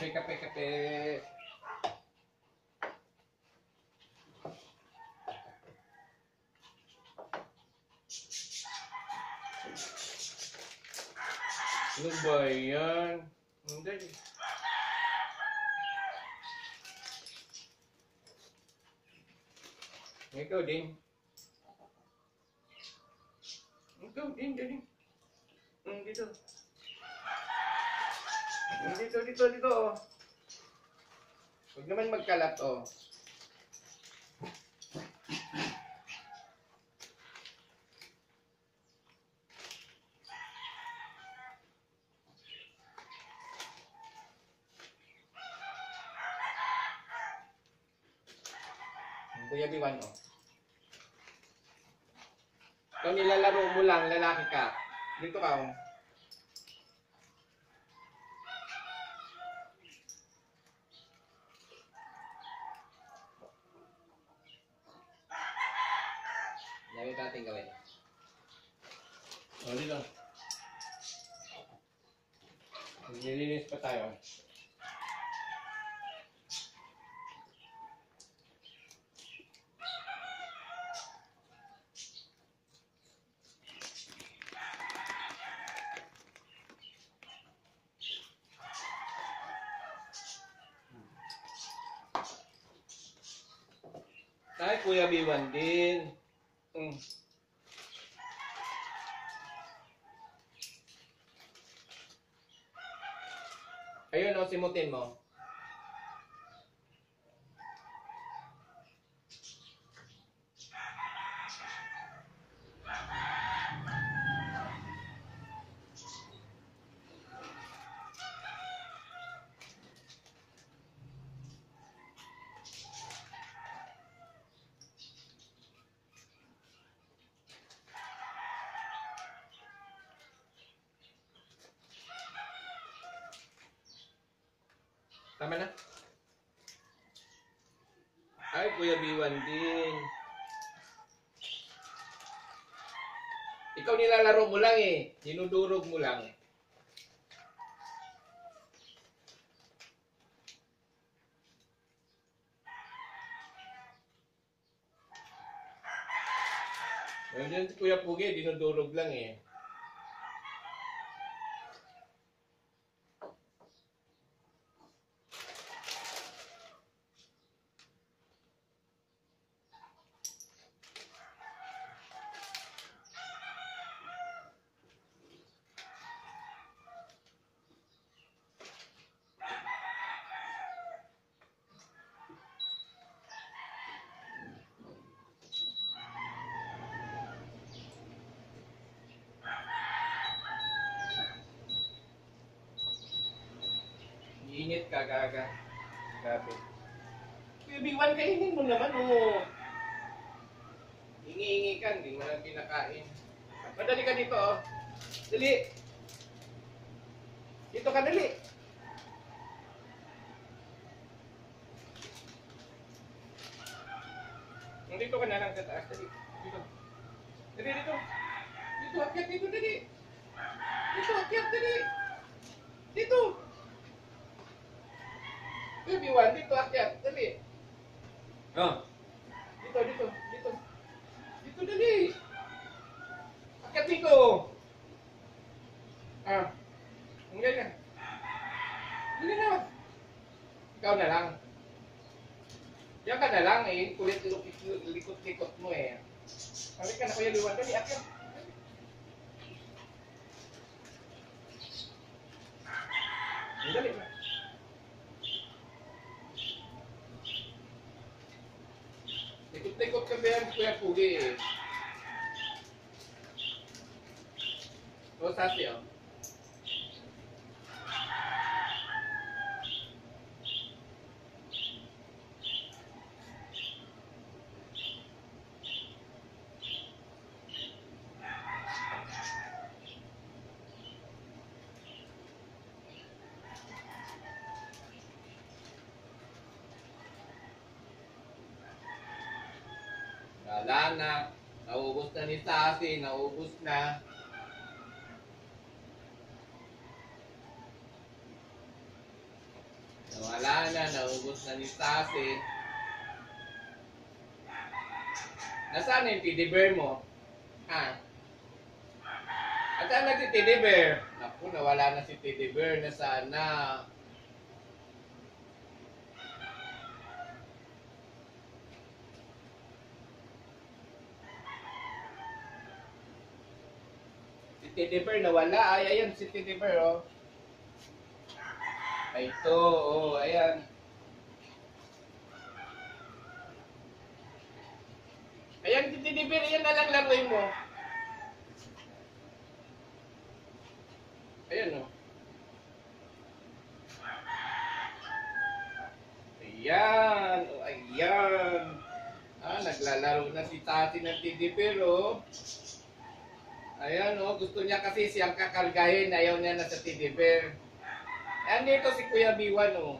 Kape. Ano ba yan? Hindi. Ikaw din. Dali. Dito. Dito. Oh. Huwag naman magkalat, oh. Kuya Biwan, oh. Ikaw nilalaro mo lang, lalaki ka. Dito ka, oh. Yan natin gawin. O, dito. Nililinis pa tayo. Ay, Kuya Biwan din. Ayun, o, simutin mo. Tama na? Ay, Kuya Biwan din. Ikaw nilalaro mo lang eh. Dinudurog mo lang. Ayun si Kuya Pugi, dinudurog lang eh. Init ka, gaga. Grabe. Kuya Biwan, kainin mo naman, oh. Ingi-ingi ka, hindi mo lang pinakain. Madali ka dito, oh. Dali. Dito ka, dali. Dito ka na lang sa taas, dali. Dito. Dali, dito. Dito, akyat dito, dali. Dito, akyat, dali. Dito. Kuya Biwan, dito, akyat, dali. Oh. Dito. Dito, dali. Akyat dito. Hindi na. Dali na. Ikaw na lang. Diyan ka na lang eh. Kulit likot-likot mo eh. Sabi ka na Kuya Biwan, dali, akyat. Dali na. Likot-likot ka ba yan, Kuya Pugi eh. O, Sasi, oh. Wala na. Naubos na ni Sasi, naubos na. Nawala na, naubos na ni Sassy. Nasaan yung teddy bear mo? Ha? At saan na si teddy bear? Naku, nawala na si teddy bear. Nasaan na? Si teddy bear nawala. Ay, ayan si teddy bear, oh. Ay, ito, oh, ayan. Ayan si teddy bear, ayan na lang laruin mo. Ayan, oh. Ayan, oh, ayan. Naglalaro na si Tati ng teddy bear, oh. Ayan, oh, gusto niya kasi siyang kakargahin. Ayaw niya na sa teddy bear. Ayan dito si Kuya Biwan, oh.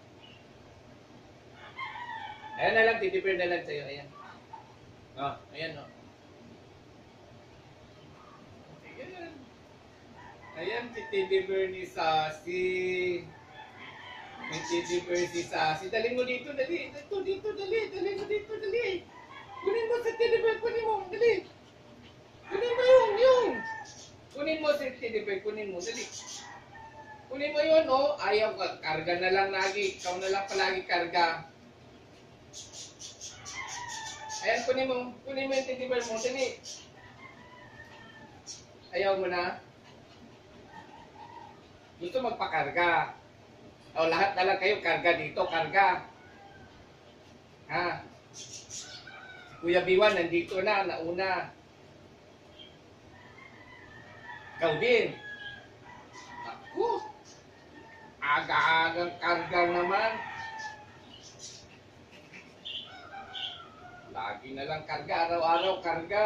Ayan na lang, teddy bear na lang sa'yo. Ayan. Oh, ayan, oh. Ayan. Ayan si teddy bear ni Sassy. May teddy bear si Sassy. Dali mo dito, dali. Dito, dali. Dali mo dito, dali. Kunin mo sa teddy bear, kunin mo. Dali. Kunin mo yun. Kunin mo si teddy bear, kunin mo. Dali. Kunin mo yun, oh. Ayaw ka. Karga na lang lagi. Ikaw na lang palagi karga. Ayan, kunin mo. Kunin mo yung teddy bear mo. Dali. Ayaw mo na. Gusto magpakarga. O, lahat na lang kayo, karga dito, karga. Ha? Kuya Biwan, nandito na, nauna. Ikaw din. Ako. Aga-agang karga naman. Lagi na lang karga, araw-araw karga.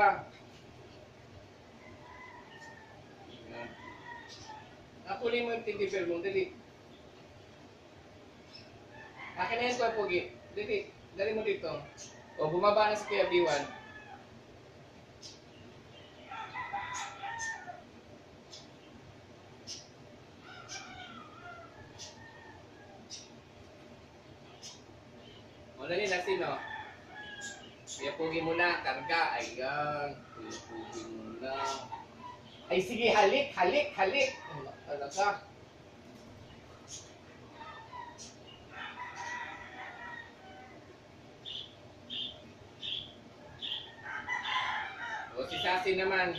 Nakunin mo yung teddy bear mo, dali. Akin na yan, Kuya Pogi. Dali, dali mo dito. O, bumaba na si Kuya Biwan. O, dali na, sino? Kuya Pogi mo na, karga. Ayan, Kuya Pogi mo na. Ay, sige, halik, halik, halik. Talaga. O, si Sassy naman.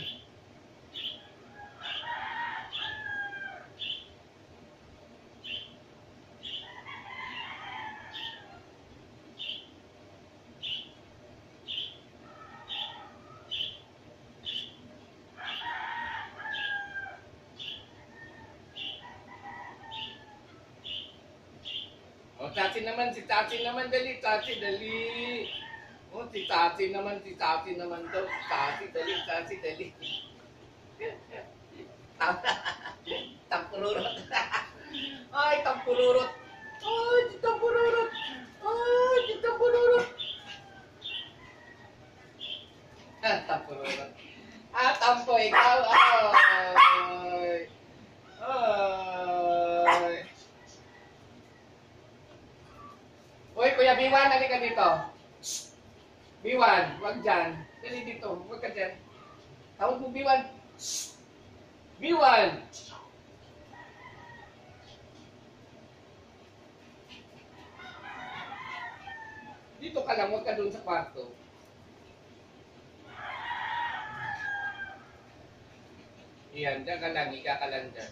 O, Tati naman, si Tati naman, dali, Tati, dali. O, si Tati naman daw. Tati, dali, Tati, dali. Tampururot. Ay, tampururot. Ay, di tampururot. Ay, di tampururot. Tampururot. Tampo, ikaw. Ay. Ay. Uy, Kuya Biwan, halika dito. Biwan, wag dyan. Dali dito, wag ka dyan. Tawag mo, Biwan. Biwan! Dito ka lang, wag ka dun sa kwarto. Iyan, dyan ka lang, higa ka lang dyan.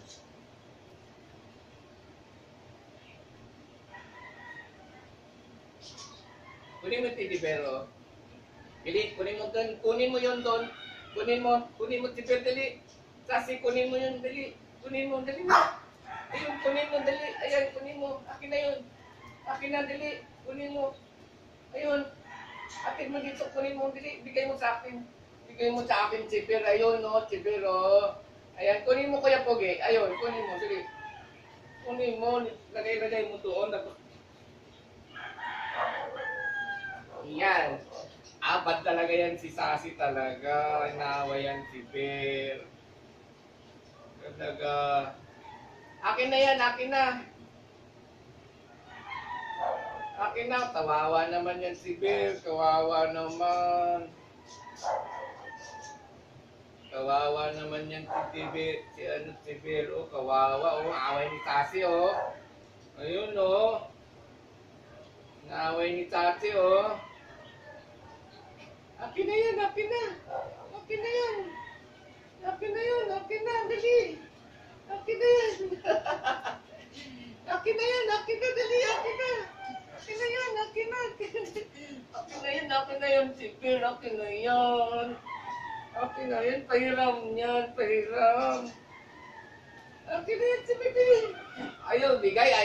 Kunin mo yung teddy bear, oh. Bili, kunin mo doon. Kunin mo yun doon. Kunin mo teddy bear, dali. Sassy, kunin mo yun, dali. Kunin mo, dali mo. Ayun, kunin mo, dali. Ayan, kunin mo. Akin na yun. Akin na, dali. Kunin mo. Ayun. Akin mo dito, kunin mo, dali. Bigay mo sa akin. Bigay mo sa akin, si Bear. Ayun, no, si Bear, oh. Ayan, kunin mo, Kuya Pogi. Ayun, kunin mo, dali. Kunin mo. Lagay mo doon. Yan. Bad talaga yan si Sassy talaga. Inawa yan si Bear. Talaga. Akin na yan, akin na. Akin na, kawawa naman yan si Bill. Kawawa naman. Kawawa naman yan si Bill. Si Bill, oh, kawawa. Oh, away ni Tasi, oh. Ayun, oh. Naaway ni Tati, oh. Akin na yan, akin na. Akin na yan. Akin na yun, akin na, dali. Akin na yan. Akin na yan, akin na, dali, akin na. Akin na yan, akin na. Akin na yan, si Bill, akin na yan. Akin na yan, pahiram yan, pahiram. Akin na yan, si Bill. Ayaw, bigay,